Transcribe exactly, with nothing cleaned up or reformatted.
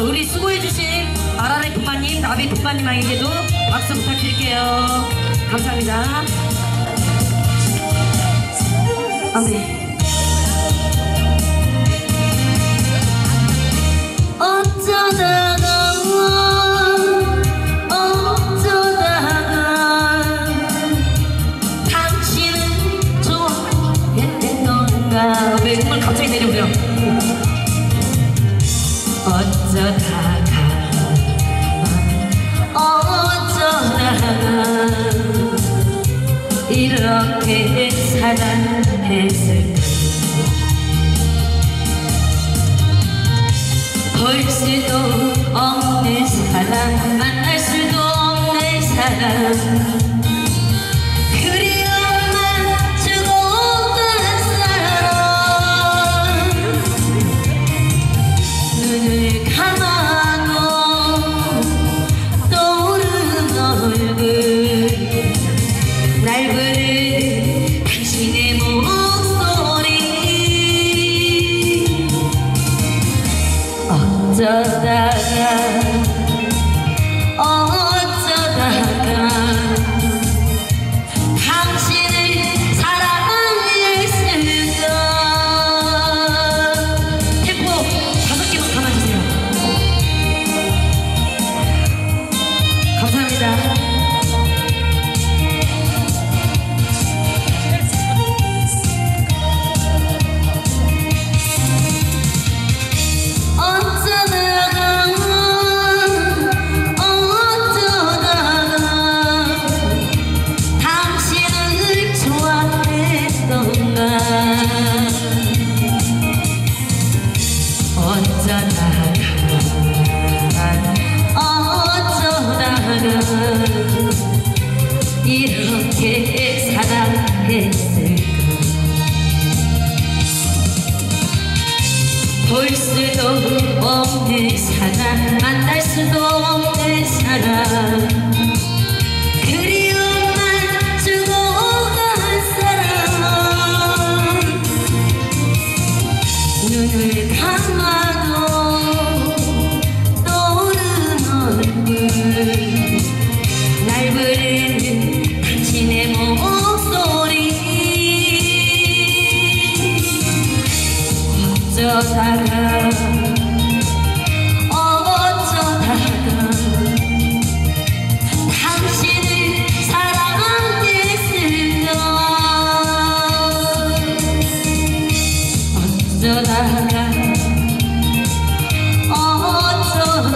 우리 수고해주신 아라레 품마님, 나비 품마님에게도 박수 부탁드릴게요. 감사합니다. 아, 네. 어쩌다가 어쩌다가 당신은 좋아했던가. 왜 정말 갑자기 내려오려. 어쩌다가 어쩌다가 이렇게 사랑했을까. 볼 수도 없는 사람, 만날 수도 없는 사람, 그리움만 주고 간 사람. 눈을 감아도 떠오르는 얼굴, 날 부르는 당신의 목소리. 어쩌다가 어쩌다가 당신을 사랑했을까. 템포 다섯 개만 감아주세요. 감사합니다. 이렇게 사랑했을까. 볼 수도 없는 사람, 만날 수도 없는 사람, 그리움만 주고 간 사람. 눈을 감아도 떠오르는 얼굴, 날 부르는 당신의 목소리. 어쩌다가 어쩌다가 당신을 사랑했을까. 어쩌다가 어쩌다가